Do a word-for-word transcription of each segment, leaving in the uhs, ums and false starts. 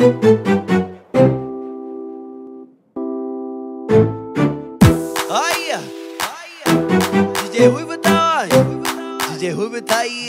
Olha, D J Ruivo tá onde? D J Ruivo tá aí.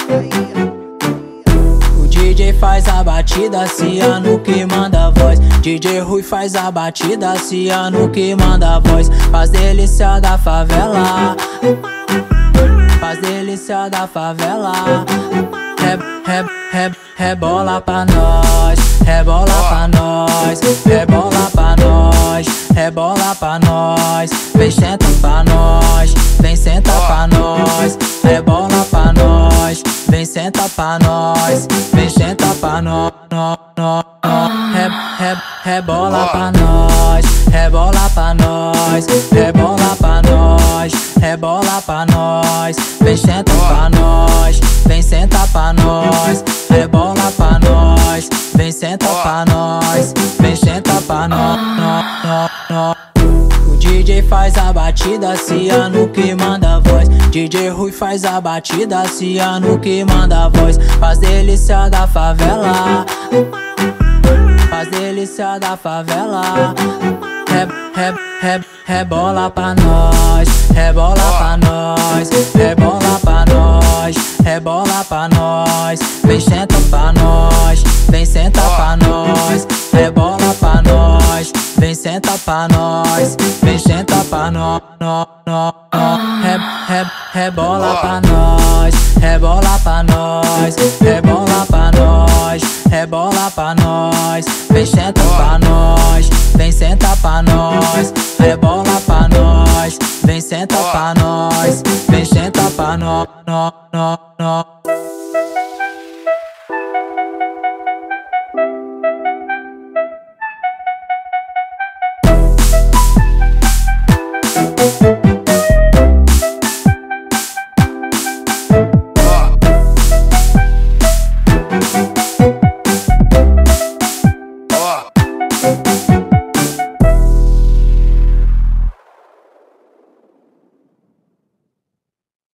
O D J faz a batida, Ciano que manda a voz. D J Rui faz a batida, Ciano que manda a voz. Faz delícia da favela, faz delícia da favela. Re, re, re, rebola pra nós, rebola pra nós, rebola pra nós, rebola pra nós. Vem senta pra nós, vem senta pra nós, rebola pra nós, vem senta pra nós, vem senta pra nós, nó, nó, nó. Re, re, rebola pra nós, rebola pra nós, rebola pra nós, rebola pra nós. Vem senta pra nós, vem senta pra nós, rebola pra nós, vem senta pra nós, vem senta pra nós, nó, nó, nó. O D J faz a batida, Ciano que manda a voz. D J Rui faz a batida, Ciano que manda a voz. Faz delícia da favela, faz delícia da favela. Re, re, re, rebola pra nós, rebola pra nós, rebola pra nós, rebola pra nós. Vem senta pra nós, vem senta pra nós, rebola pra nós, vem senta pra nós, vem senta pra nós, nó, nó, nó. Re, re, rebola pra nós, rebola pra nós, rebola pra nós, rebola pra nós. Vem senta pra nós, vem senta pra nós, rebola pra nós, vem senta pra nós, vem senta pra nós, nó, nó, nó.